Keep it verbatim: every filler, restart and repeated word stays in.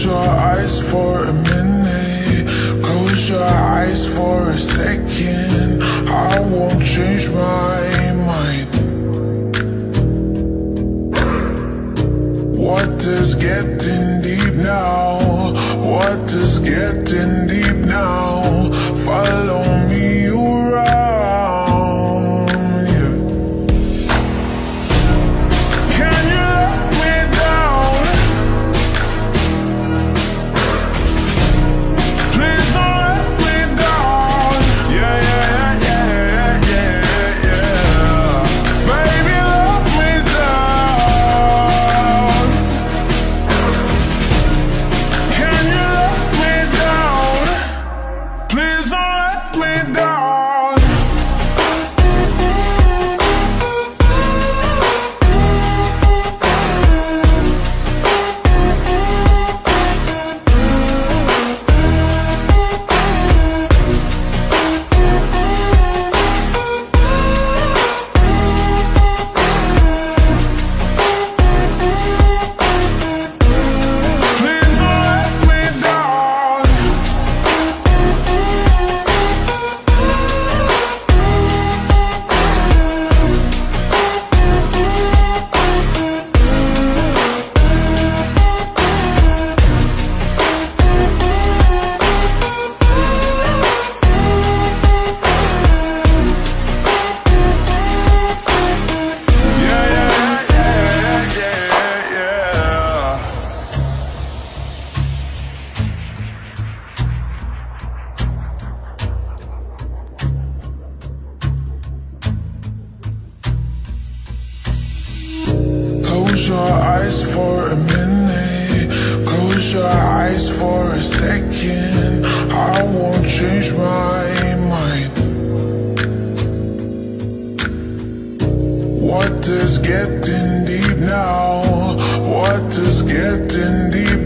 Close your eyes for a minute, close your eyes for a second. I won't change my mind. What is getting deep now? What is getting deep now? Follow me around, yeah. Can you let me down? Please don't let me down. Yeah, yeah, yeah, yeah, yeah, yeah. Baby, let me down. Can you let me down? Please don't let me down. Please don't let me down. Yeah, yeah, yeah, yeah, yeah. Close your eyes for a minute, close your eyes for a second. I won't change my mind. What is getting deep now? What is getting deep